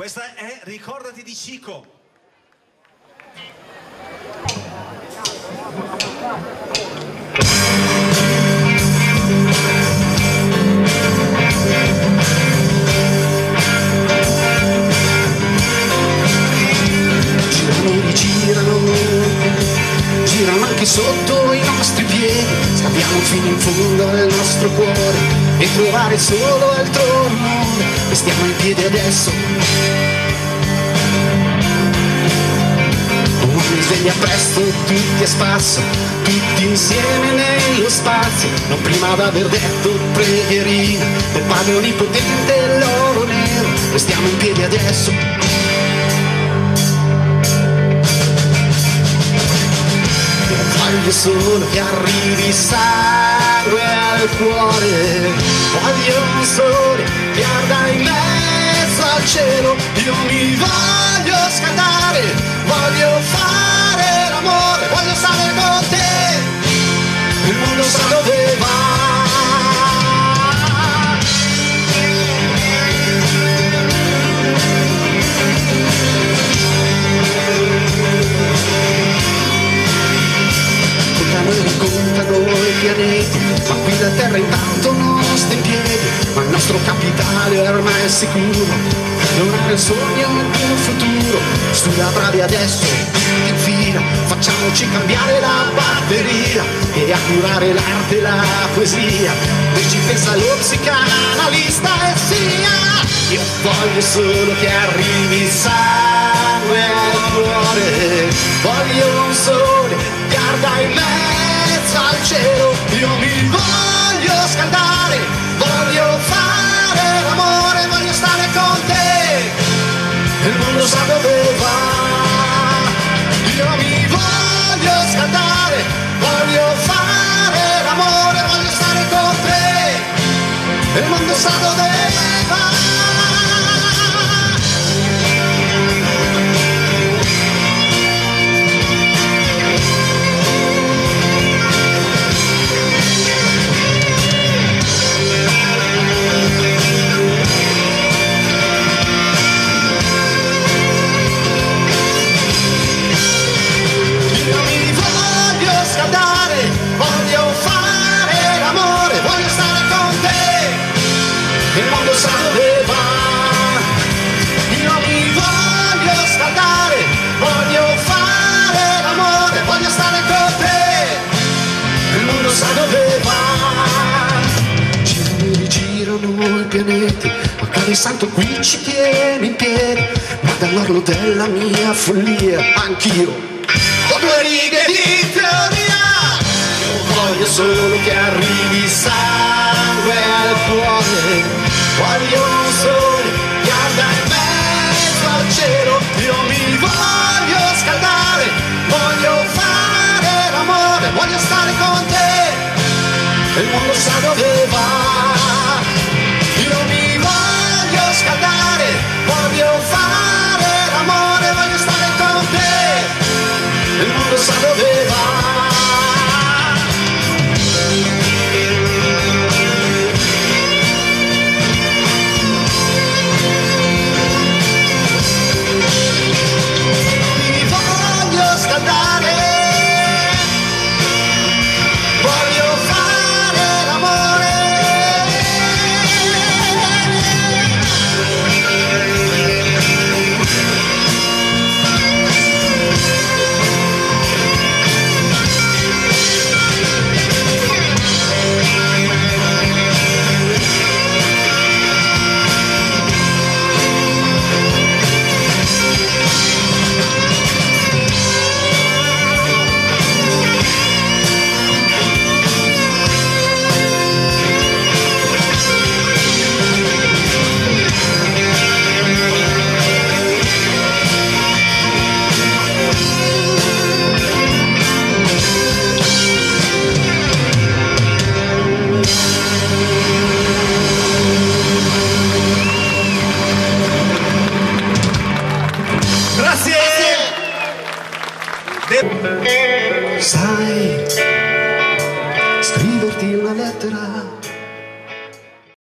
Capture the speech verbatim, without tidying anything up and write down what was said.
Questa è Ricordati di Cico. Girano, rigirano, girano anche sotto i nostri piedi, scambiamo fino in fondo al nostro cuore e trovare solo altro amore. Restiamo in piedi adesso, mi sveglia presto, tutti a spasso, tutti insieme nello spazio, non prima d'aver detto pregherina del Padre Onnipotente e l'oro nero. Restiamo in piedi adesso, voglio solo che arrivi sangue al cuore, voglio un sole che arda in mezzo al cielo, io mi voglio scaldare, voglio fare l'amore, voglio stare con te, il mondo sa dove va. Contano i pianeti, ma qui la terra intanto non sta in piedi, ma il nostro capitale ormai è sicuro, non ha il sogno di un futuro. Studia bravi adesso, in fila, facciamoci cambiare la batteria e a curare l'arte e la poesia, e ci pensa lo psicanalista e sia. Io voglio solo che arrivi sangue al cuore, voglio un sole che arda in mezzo al cielo, io mi voglio scaldare, voglio fare l'amore, voglio stare con te, il mondo sa dove va. Io mi voglio scaldare, voglio fare l'amore, voglio stare con te, il mondo sa dove va. Pianeti, ma Padre Santo qui ci tiene in piedi, ma dall'orlo della mia follia anch'io ho due righe di teoria. Io voglio solo che arrivi sangue al cuore, voglio un sole che arda in mezzo al cielo, io mi voglio scaldare, voglio fare l'amore, voglio stare con te, il mondo sa dove va. Io mi voglio scaldare, voglio fare l'amore, voglio stare con te, il mondo sa dove va. Mi voglio scaldare, voglio fare l'amore. Sai, scriverti una lettera